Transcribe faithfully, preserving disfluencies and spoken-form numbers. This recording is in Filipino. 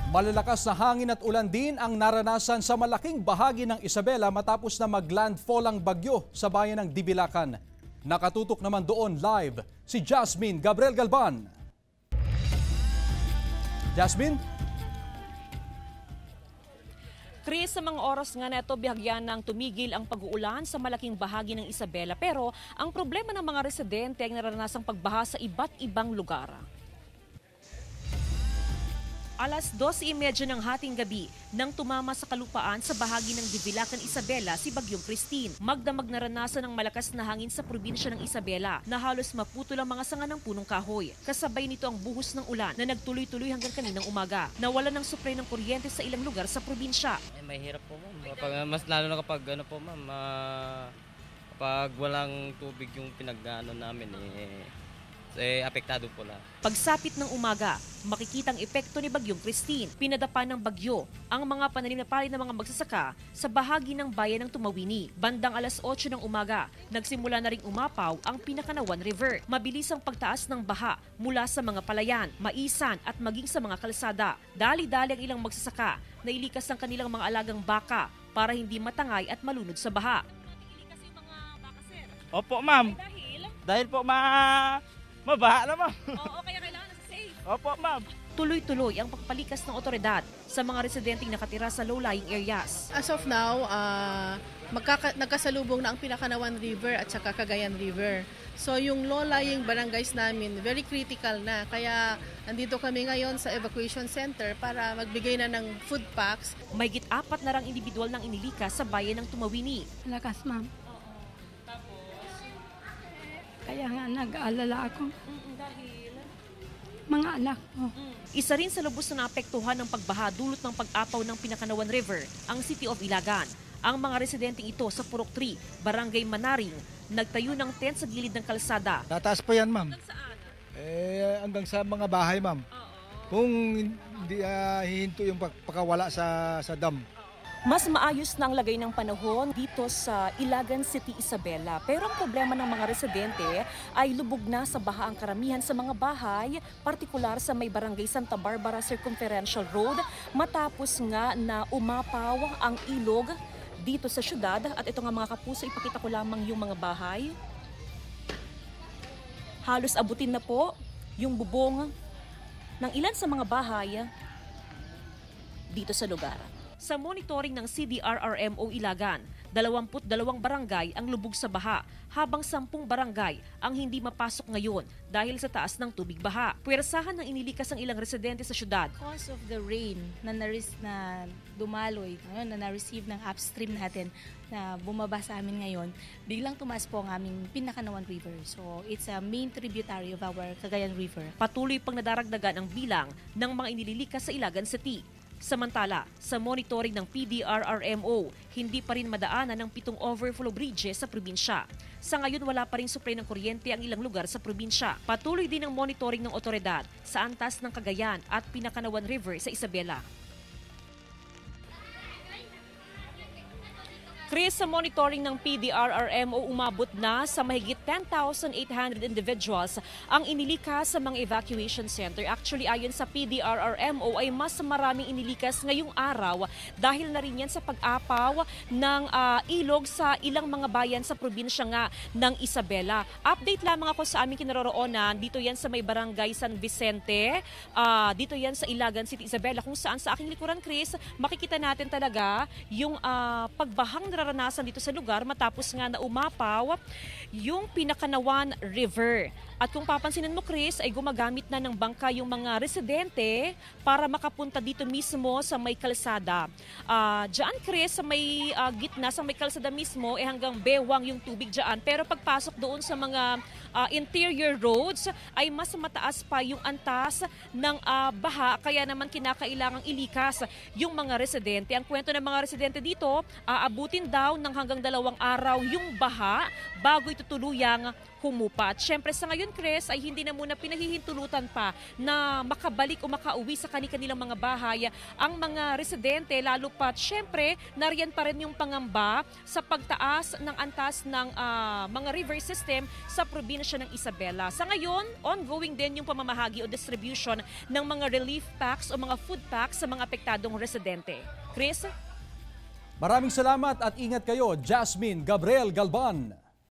Malalakas na hangin at ulan din ang naranasan sa malaking bahagi ng Isabela matapos na mag-landfall ang bagyo sa bayan ng Dibilacan. Nakatutok naman doon live si Jasmine Gabriel Galban. Jasmine? Chris, sa mga oras nga neto, bihagyan ng tumigil ang pag-uulan sa malaking bahagi ng Isabela. Pero ang problema ng mga residente ay naranasang pagbaha sa iba't ibang lugar. Alas dos e trenta ng hating gabi nang tumama sa kalupaan sa bahagi ng Dibilacan, Isabela si Bagyong Christine. Magdamag naranasan ng malakas na hangin sa probinsya ng Isabela na halos maputol ang mga sanga ng punong kahoy. Kasabay nito ang buhos ng ulan na nagtuloy-tuloy hanggang kaninang umaga. Nawalan ng supply ng kuryente sa ilang lugar sa probinsya. Eh, mahirap po ma'am. Kapag, mas lalo na kapag ano po ma'am, uh, kapag walang tubig yung pinag-ano namin eh, eh, apektado po lang. Pagsapit ng umaga, makikitang epekto ni Bagyong Christine. Pinadapa ng bagyo ang mga pananim na palay ng mga magsasaka sa bahagi ng bayan ng Tumawini. Bandang alas otso ng umaga, nagsimula na ring umapaw ang Pinakanawan River. Mabilis ang pagtaas ng baha mula sa mga palayan, maisan at maging sa mga kalsada. Dali-dali ang ilang magsasaka na ilikas ang kanilang mga alagang baka para hindi matangay at malunod sa baha. Ilikas yung mga baka, sir? Opo, ma'am. Dahil? Dahil po ma... mabaha na, ma'am. Oo, kaya kailangan nasa safe. Opo, ma'am. Tuloy-tuloy ang pagpalikas ng otoridad sa mga residenteng nakatira sa low-lying areas. As of now, uh, magkaka- nagkasalubong na ang Pinakanawan River at saka Cagayan River. So yung low-lying barangays namin, very critical na. Kaya andito kami ngayon sa evacuation center para magbigay na ng food packs. Mahigit apat na rang individual ng inilikas sa bayan ng Tumawini. Lakas, ma'am. Kaya nga nag-aalala ako. Dahil? Mga anak ko. Isa rin sa lubos na naapektuhan ng pagbaha dulot ng pag-apaw ng Pinakanawan River, ang City of Ilagan. Ang mga residenteng ito sa Purok three, Barangay Manaring, nagtayo ng tent sa gilid ng kalsada. Tataas pa yan, ma'am. Hanggang saan? Eh, hanggang sa mga bahay, ma'am. Kung hindi uh, hihinto yung pagkawala sa, sa dam. Mas maayos na ang lagay ng panahon dito sa Ilagan City, Isabela. Pero ang problema ng mga residente ay lubog na sa baha ang karamihan sa mga bahay, partikular sa may Barangay Santa Barbara Circumferential Road, matapos nga na umapaw ang ilog dito sa syudad. At ito nga mga kapuso, ipakita ko lamang yung mga bahay. Halos abutin na po yung bubong ng ilan sa mga bahay dito sa lugar. Sa monitoring ng C D R R M O Ilagan, dalawampu't dalawang barangay ang lubog sa baha, habang sampung barangay ang hindi mapasok ngayon dahil sa taas ng tubig baha. Puwersahan ng inilikas ang ilang residente sa syudad. Because of the rain na, naris, na dumaloy, ngayon, na na-receive ng upstream natin na bumaba sa amin ngayon, biglang tumaas po ang aming Pinakanawan River. So it's a main tributary of our Cagayan River. Patuloy pang nadaragdagan ang bilang ng mga inililikas sa Ilagan City. Samantala, sa monitoring ng P D R R M O, hindi pa rin madaanan ng pitong overflow bridges sa probinsya. Sa ngayon, wala pa rin supply ng kuryente ang ilang lugar sa probinsya. Patuloy din ang monitoring ng otoridad sa antas ng Cagayan at Pinakanawan River sa Isabela. Chris, sa monitoring ng P D R R M O, umabot na sa mahigit ten thousand eight hundred individuals ang inilikas sa mga evacuation center. Actually, ayon sa P D R R M O, ay mas maraming inilikas ngayong araw dahil na rin yan sa pag-apaw ng uh, ilog sa ilang mga bayan sa probinsya nga ng Isabela. Update lamang ako sa aming kinaroroonan. Dito yan sa may Barangay San Vicente. Uh, dito yan sa Ilagan City, Isabela, kung saan sa aking likuran, Chris, makikita natin talaga yung uh, pagbahang naranasan dito sa lugar matapos nga na umapaw yung Pinakanawan River. At kung papansinin mo, Chris, ay gumagamit na ng bangka yung mga residente para makapunta dito mismo sa may kalsada. Uh, diyan, Chris, sa may uh, gitna, sa may kalsada mismo, eh hanggang bewang yung tubig diyan. Pero pagpasok doon sa mga uh, interior roads, ay mas mataas pa yung antas ng uh, baha. Kaya naman kinakailangang ilikas yung mga residente. Ang kwento ng mga residente dito, aabutin daw ng hanggang dalawang araw yung baha bago ito tuluyang humupa. At syempre sa ngayon, Chris, ay hindi na muna pinahihintulutan pa na makabalik o makauwi sa kanilang mga bahay ang mga residente, lalo pat syempre nariyan pa rin yung pangamba sa pagtaas ng antas ng uh, mga river system sa probinsya ng Isabela. Sa ngayon, ongoing din yung pamamahagi o distribution ng mga relief packs o mga food packs sa mga apektadong residente. Chris? Maraming salamat at ingat kayo, Jasmine Gabriel Galban.